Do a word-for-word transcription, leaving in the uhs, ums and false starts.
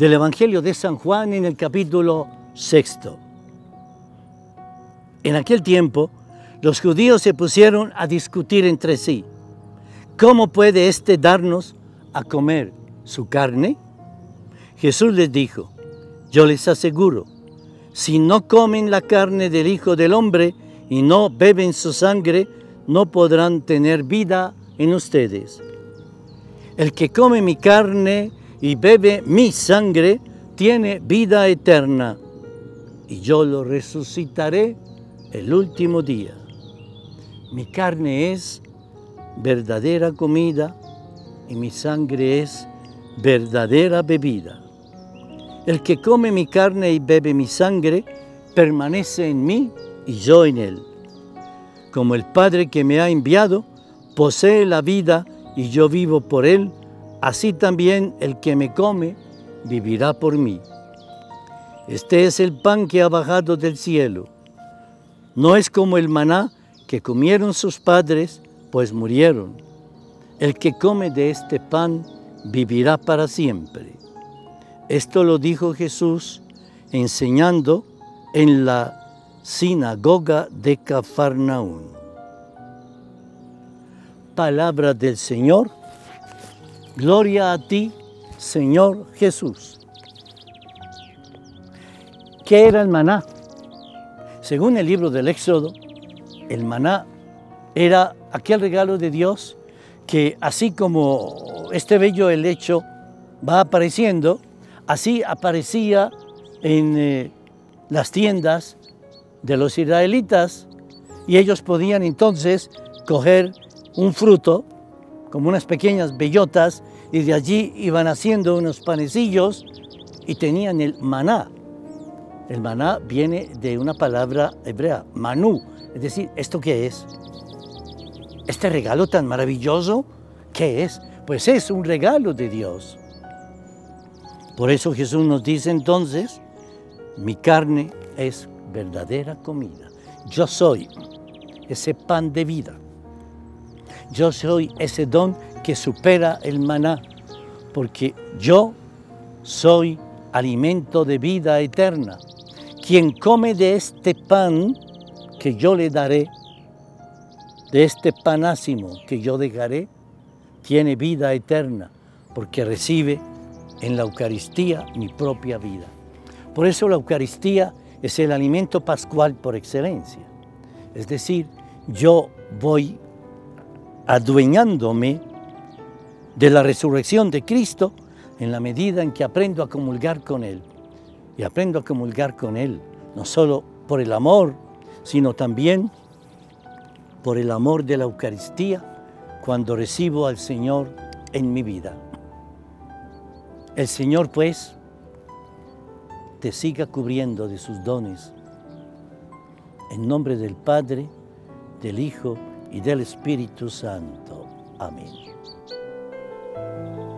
del Evangelio de San Juan en el capítulo sexto. En aquel tiempo, los judíos se pusieron a discutir entre sí. ¿Cómo puede éste darnos a comer su carne? Jesús les dijo, yo les aseguro, si no comen la carne del Hijo del Hombre y no beben su sangre, no podrán tener vida en ustedes. El que come mi carne y bebe mi sangre, tiene vida eterna, y yo lo resucitaré el último día. Mi carne es verdadera comida y mi sangre es verdadera bebida. El que come mi carne y bebe mi sangre, permanece en mí y yo en él. Como el Padre que me ha enviado posee la vida y yo vivo por él, así también el que me come vivirá por mí. Este es el pan que ha bajado del cielo. No es como el maná que comieron sus padres, pues murieron. El que come de este pan vivirá para siempre. Esto lo dijo Jesús enseñando en la sinagoga de Cafarnaúm. Palabra del Señor. Gloria a ti, Señor Jesús. ¿Qué era el maná? Según el libro del Éxodo, el maná era aquel regalo de Dios que, así como este bello helecho va apareciendo, así aparecía en eh, las tiendas de los israelitas, y ellos podían entonces coger un fruto, como unas pequeñas bellotas, y de allí iban haciendo unos panecillos y tenían el maná. El maná viene de una palabra hebrea, manú, es decir, ¿esto qué es? Este regalo tan maravilloso, ¿qué es? Pues es un regalo de Dios. Por eso Jesús nos dice entonces, mi carne es verdadera comida. Yo soy ese pan de vida. Yo soy ese don que supera el maná, porque yo soy alimento de vida eterna. Quien come de este pan que yo le daré, de este panásimo que yo dejaré, tiene vida eterna, porque recibe en la Eucaristía mi propia vida. Por eso la Eucaristía es el alimento pascual por excelencia. Es decir, yo voy adueñándome de la resurrección de Cristo en la medida en que aprendo a comulgar con Él. Y aprendo a comulgar con Él, no solo por el amor, sino también por el amor de la Eucaristía cuando recibo al Señor en mi vida. El Señor, pues, te siga cubriendo de sus dones. En nombre del Padre, del Hijo y del Espíritu Santo. Amén.